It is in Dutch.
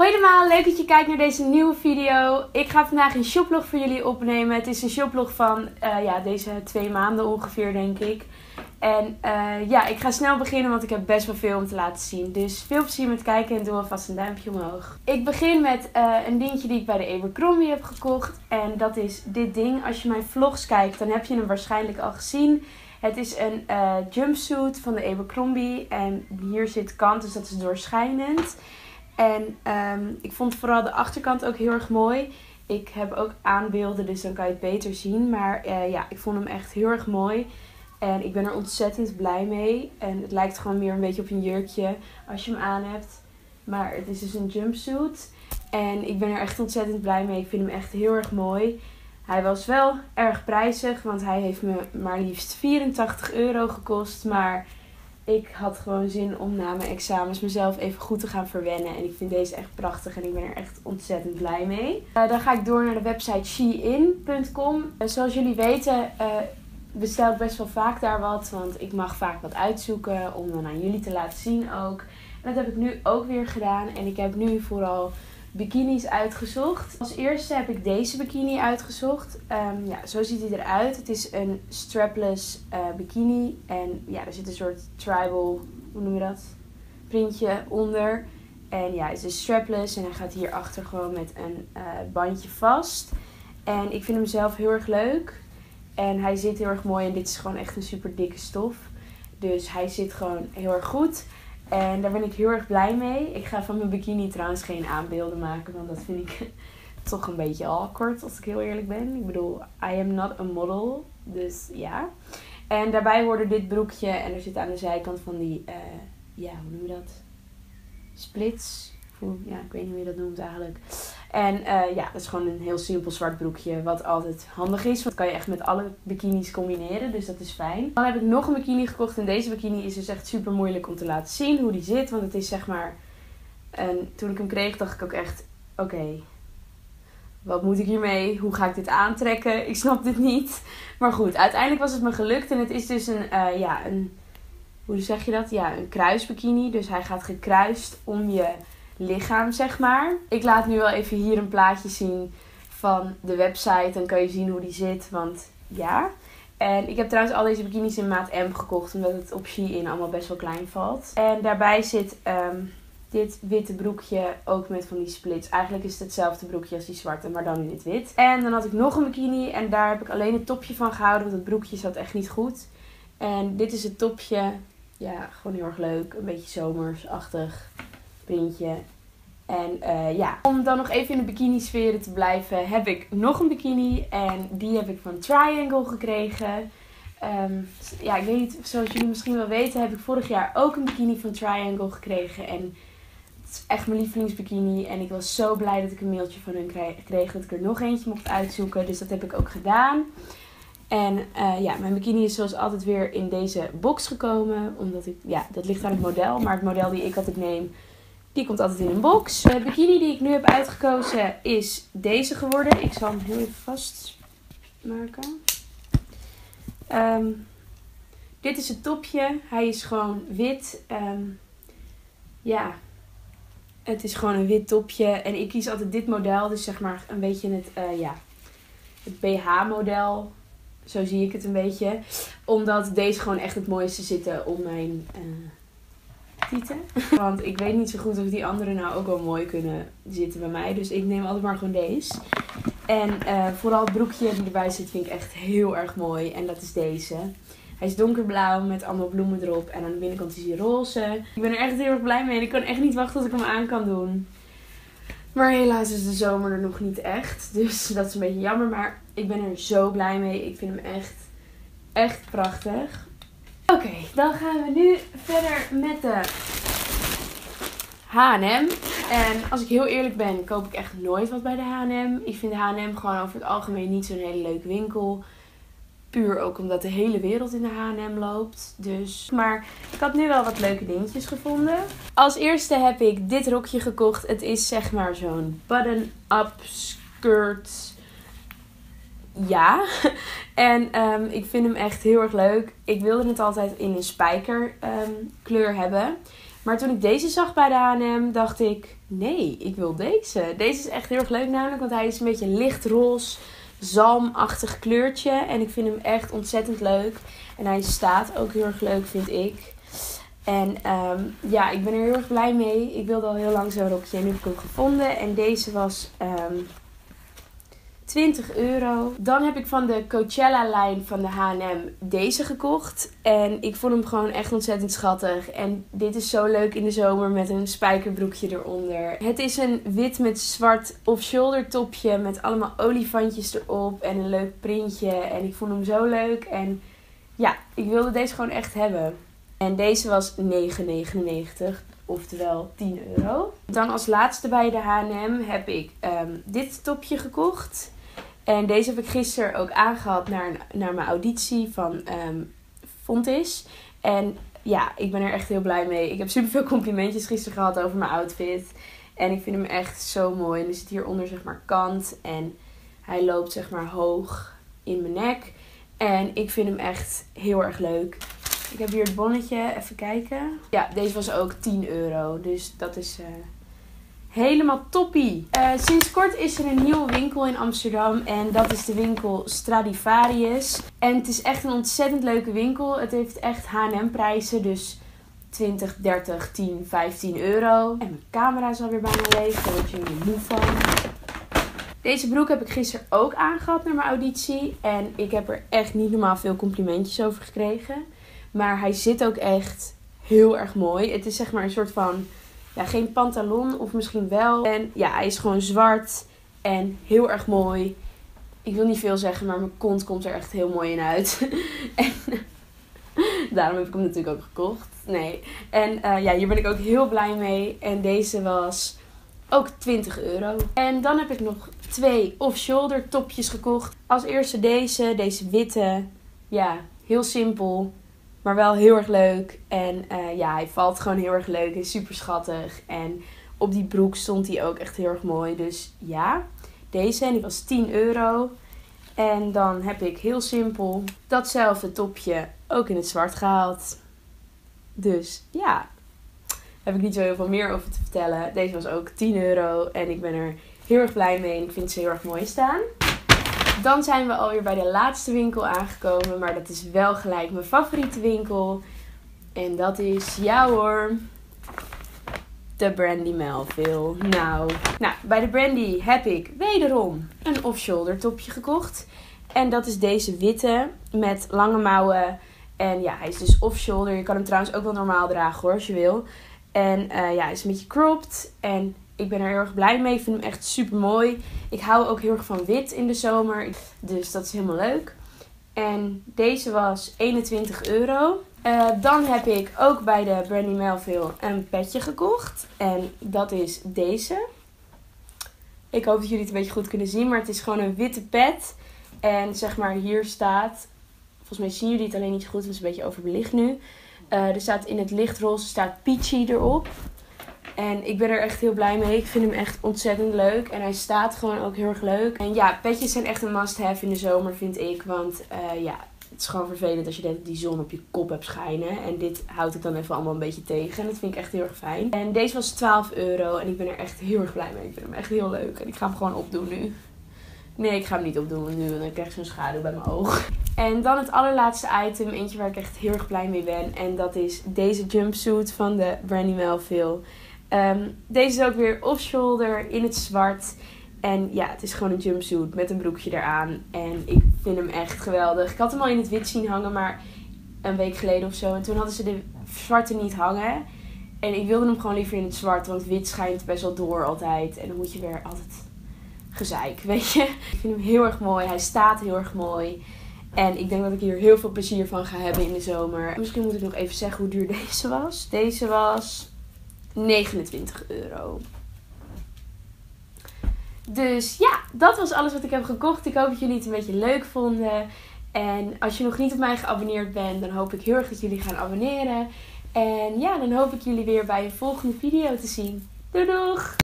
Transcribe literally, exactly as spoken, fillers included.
Hoi allemaal, leuk dat je kijkt naar deze nieuwe video. Ik ga vandaag een shoplog voor jullie opnemen. Het is een shoplog van uh, ja, deze twee maanden ongeveer, denk ik. En uh, ja, ik ga snel beginnen, want ik heb best wel veel om te laten zien. Dus veel plezier met kijken en doe alvast een duimpje omhoog. Ik begin met uh, een dingetje die ik bij de Abercrombie heb gekocht. En dat is dit ding. Als je mijn vlogs kijkt, dan heb je hem waarschijnlijk al gezien. Het is een uh, jumpsuit van de Abercrombie. En hier zit kant, dus dat is doorschijnend. En um, ik vond vooral de achterkant ook heel erg mooi. Ik heb ook aanbeelden, dus dan kan je het beter zien. Maar uh, ja, ik vond hem echt heel erg mooi. En ik ben er ontzettend blij mee. En het lijkt gewoon meer een beetje op een jurkje als je hem aan hebt. Maar het is dus een jumpsuit. En ik ben er echt ontzettend blij mee. Ik vind hem echt heel erg mooi. Hij was wel erg prijzig, want hij heeft me maar liefst vierentachtig euro gekost. Maar ik had gewoon zin om na mijn examens mezelf even goed te gaan verwennen. En ik vind deze echt prachtig en ik ben er echt ontzettend blij mee. Uh, dan ga ik door naar de website shein punt com. Uh, zoals jullie weten uh, bestel ik best wel vaak daar wat. Want ik mag vaak wat uitzoeken om dan aan jullie te laten zien ook. En dat heb ik nu ook weer gedaan. En ik heb nu vooral bikinis uitgezocht. Als eerste heb ik deze bikini uitgezocht. Um, ja, zo ziet hij eruit. Het is een strapless uh, bikini. En ja, er zit een soort tribal, hoe noem je dat? Printje onder. En ja, het is strapless. En hij gaat hierachter gewoon met een uh, bandje vast. En ik vind hem zelf heel erg leuk. En hij zit heel erg mooi. En dit is gewoon echt een super dikke stof. Dus hij zit gewoon heel erg goed. En daar ben ik heel erg blij mee. Ik ga van mijn bikini trouwens geen aanbeelden maken. Want dat vind ik toch een beetje awkward, als ik heel eerlijk ben. Ik bedoel, I am not a model. Dus ja. En daarbij hoorde dit broekje. En er zit aan de zijkant van die, uh, ja, hoe noem je dat? Splits. Ja, ik weet niet hoe je dat noemt eigenlijk. En uh, ja, dat is gewoon een heel simpel zwart broekje. Wat altijd handig is. Want dat kan je echt met alle bikinis combineren. Dus dat is fijn. Dan heb ik nog een bikini gekocht. En deze bikini is dus echt super moeilijk om te laten zien hoe die zit. Want het is zeg maar... En toen ik hem kreeg dacht ik ook echt... Oké, okay, wat moet ik hiermee? Hoe ga ik dit aantrekken? Ik snap dit niet. Maar goed, uiteindelijk was het me gelukt. En het is dus een... Uh, ja, een hoe zeg je dat? Ja, een kruisbikini. Dus hij gaat gekruist om je lichaam, zeg maar. Ik laat nu wel even hier een plaatje zien van de website. Dan kan je zien hoe die zit, want ja. En ik heb trouwens al deze bikinis in maat M gekocht, omdat het op Shein allemaal best wel klein valt. En daarbij zit um, dit witte broekje ook met van die splits. Eigenlijk is het hetzelfde broekje als die zwarte, maar dan in het wit. En dan had ik nog een bikini en daar heb ik alleen het topje van gehouden, want het broekje zat echt niet goed. En dit is het topje. Ja, gewoon heel erg leuk. Een beetje zomersachtig printje. En uh, ja, om dan nog even in de bikini sferen te blijven, heb ik nog een bikini. En die heb ik van Triangle gekregen. Um, ja, ik weet niet, zoals jullie misschien wel weten, heb ik vorig jaar ook een bikini van Triangle gekregen. En het is echt mijn lievelingsbikini. En ik was zo blij dat ik een mailtje van hun kreeg dat ik er nog eentje mocht uitzoeken. Dus dat heb ik ook gedaan. En uh, ja, mijn bikini is zoals altijd weer in deze box gekomen. Omdat ik, ja, dat ligt aan het model. Maar het model die ik altijd neem, die komt altijd in een box. De bikini die ik nu heb uitgekozen is deze geworden. Ik zal hem heel even vastmaken. Um, dit is het topje. Hij is gewoon wit. Um, ja, het is gewoon een wit topje. En ik kies altijd dit model. Dus zeg maar een beetje het, uh, ja, het B H-model. Zo zie ik het een beetje. Omdat deze gewoon echt het mooiste zitten om mijn uh, tieten. Want ik weet niet zo goed of die andere nou ook wel mooi kunnen zitten bij mij. Dus ik neem altijd maar gewoon deze. En uh, vooral het broekje die erbij zit vind ik echt heel erg mooi. En dat is deze. Hij is donkerblauw met allemaal bloemen erop. En aan de binnenkant is hij roze. Ik ben er echt heel erg blij mee. En ik kan echt niet wachten tot ik hem aan kan doen. Maar helaas is de zomer er nog niet echt. Dus dat is een beetje jammer. Maar ik ben er zo blij mee. Ik vind hem echt, echt prachtig. Oké, okay, dan gaan we nu verder met de H en M. En als ik heel eerlijk ben, koop ik echt nooit wat bij de H en M. Ik vind de H en M gewoon over het algemeen niet zo'n hele leuke winkel. Puur ook omdat de hele wereld in de H en M loopt. Dus. Maar ik had nu wel wat leuke dingetjes gevonden. Als eerste heb ik dit rokje gekocht. Het is zeg maar zo'n button-up skirt. Ja. En um, ik vind hem echt heel erg leuk. Ik wilde het altijd in een spijker um, kleur hebben. Maar toen ik deze zag bij de H en M, dacht ik, nee, ik wil deze. Deze is echt heel erg leuk namelijk, want hij is een beetje lichtroze, zalmachtig kleurtje. En ik vind hem echt ontzettend leuk. En hij staat ook heel erg leuk, vind ik. En um, ja, ik ben er heel erg blij mee. Ik wilde al heel lang zo'n rokje en nu heb ik hem gevonden. En deze was um, twintig euro. Dan heb ik van de Coachella-lijn van de H en M deze gekocht. En ik vond hem gewoon echt ontzettend schattig. En dit is zo leuk in de zomer met een spijkerbroekje eronder. Het is een wit met zwart off-shoulder topje met allemaal olifantjes erop en een leuk printje. En ik vond hem zo leuk. En ja, ik wilde deze gewoon echt hebben. En deze was negen negenennegentig, oftewel tien euro. Dan als laatste bij de H en M heb ik um, dit topje gekocht. En deze heb ik gisteren ook aangehad naar, naar mijn auditie van um, Fontis. En ja, ik ben er echt heel blij mee. Ik heb superveel complimentjes gisteren gehad over mijn outfit. En ik vind hem echt zo mooi. En er zit hieronder zeg maar kant. En hij loopt zeg maar hoog in mijn nek. En ik vind hem echt heel erg leuk. Ik heb hier het bonnetje. Even kijken. Ja, deze was ook tien euro. Dus dat is uh, helemaal toppie. Uh, sinds kort is er een nieuwe winkel in Amsterdam. En dat is de winkel Stradivarius. En het is echt een ontzettend leuke winkel. Het heeft echt H en M prijzen. Dus twintig, dertig, tien, vijftien euro. En mijn camera is alweer bijna leeg. Daar word je er moe van. Deze broek heb ik gisteren ook aangehad naar mijn auditie. En ik heb er echt niet normaal veel complimentjes over gekregen. Maar hij zit ook echt heel erg mooi. Het is zeg maar een soort van, ja, geen pantalon of misschien wel. En ja, hij is gewoon zwart en heel erg mooi. Ik wil niet veel zeggen, maar mijn kont komt er echt heel mooi in uit. En daarom heb ik hem natuurlijk ook gekocht. Nee. En uh, ja, hier ben ik ook heel blij mee. En deze was ook twintig euro. En dan heb ik nog twee off-shoulder topjes gekocht. Als eerste deze, deze witte. Ja, heel simpel. Maar wel heel erg leuk. En uh, ja, hij valt gewoon heel erg leuk. Hij is super schattig. En op die broek stond hij ook echt heel erg mooi. Dus ja, deze. En die was tien euro. En dan heb ik heel simpel datzelfde topje ook in het zwart gehaald. Dus ja, heb ik niet zo heel veel meer over te vertellen. Deze was ook tien euro. En ik ben er heel erg blij mee. En ik vind ze heel erg mooi staan. Dan zijn we alweer bij de laatste winkel aangekomen. Maar dat is wel gelijk mijn favoriete winkel. En dat is, ja hoor, de Brandy Melville. Nou, nou, bij de Brandy heb ik wederom een off-shoulder topje gekocht. En dat is deze witte met lange mouwen. En ja, hij is dus off-shoulder. Je kan hem trouwens ook wel normaal dragen hoor, als je wil. En uh, ja, hij is een beetje cropped. En ik ben er heel erg blij mee. Ik vind hem echt super mooi. Ik hou ook heel erg van wit in de zomer. Dus dat is helemaal leuk. En deze was eenentwintig euro. Uh, dan heb ik ook bij de Brandy Melville een petje gekocht. En dat is deze. Ik hoop dat jullie het een beetje goed kunnen zien. Maar het is gewoon een witte pet. En zeg maar hier staat, volgens mij zien jullie het alleen niet zo goed. Het is een beetje overbelicht nu. Uh, er staat in het lichtroze staat Peachy erop. En ik ben er echt heel blij mee. Ik vind hem echt ontzettend leuk. En hij staat gewoon ook heel erg leuk. En ja, petjes zijn echt een must-have in de zomer, vind ik. Want uh, ja, het is gewoon vervelend als je die zon op je kop hebt schijnen. En dit houdt het dan even allemaal een beetje tegen. En dat vind ik echt heel erg fijn. En deze was twaalf euro. En ik ben er echt heel erg blij mee. Ik vind hem echt heel leuk. En ik ga hem gewoon opdoen nu. Nee, ik ga hem niet opdoen nu. Want dan krijg ik zo'n schaduw bij mijn oog. En dan het allerlaatste item. Eentje waar ik echt heel erg blij mee ben. En dat is deze jumpsuit van de Brandy Melville. Um, deze is ook weer off-shoulder in het zwart. En ja, het is gewoon een jumpsuit met een broekje eraan. En ik vind hem echt geweldig. Ik had hem al in het wit zien hangen, maar een week geleden of zo. En toen hadden ze de zwarte niet hangen. En ik wilde hem gewoon liever in het zwart. Want wit schijnt best wel door altijd. En dan moet je weer altijd gezeik, weet je. Ik vind hem heel erg mooi. Hij staat heel erg mooi. En ik denk dat ik hier heel veel plezier van ga hebben in de zomer. Misschien moet ik nog even zeggen hoe duur deze was. Deze was negenentwintig euro. Dus ja, dat was alles wat ik heb gekocht. Ik hoop dat jullie het een beetje leuk vonden. En als je nog niet op mij geabonneerd bent, dan hoop ik heel erg dat jullie gaan abonneren. En ja, dan hoop ik jullie weer bij een volgende video te zien. Doei doeg!